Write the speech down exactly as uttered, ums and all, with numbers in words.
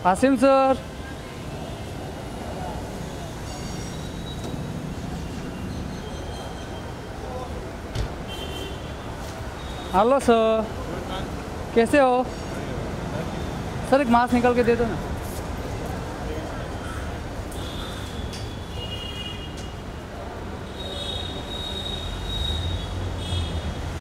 Asim sir, hello sir, कैसे हो? Sir एक मास्क निकाल के दे दो ना।